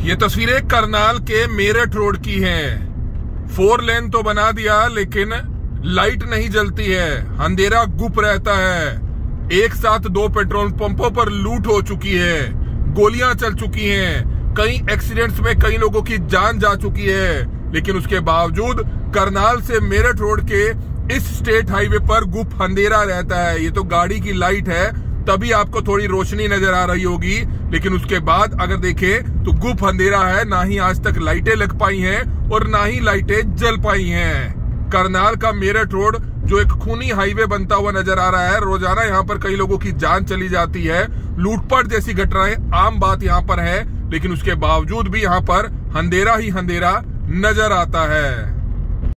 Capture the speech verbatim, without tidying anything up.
ये तस्वीरें करनाल के मेरठ रोड की हैं। फोर लेन तो बना दिया लेकिन लाइट नहीं जलती है, अंधेरा गुप रहता है। एक साथ दो पेट्रोल पंपों पर लूट हो चुकी है, गोलियां चल चुकी हैं, कई एक्सीडेंट्स में कई लोगों की जान जा चुकी है। लेकिन उसके बावजूद करनाल से मेरठ रोड के इस स्टेट हाईवे पर गुप अंधेरा रहता है। ये तो गाड़ी की लाइट है, तभी आपको थोड़ी रोशनी नजर आ रही होगी, लेकिन उसके बाद अगर देखें तो गुप अंधेरा है। ना ही आज तक लाइटें लग पाई हैं और ना ही लाइटें जल पाई हैं। करनाल का मेरठ रोड जो एक खूनी हाईवे बनता हुआ नजर आ रहा है, रोजाना यहाँ पर कई लोगों की जान चली जाती है, लूटपाट जैसी घटनाएं आम बात यहाँ पर है, लेकिन उसके बावजूद भी यहाँ पर अंधेरा ही अंधेरा नजर आता है।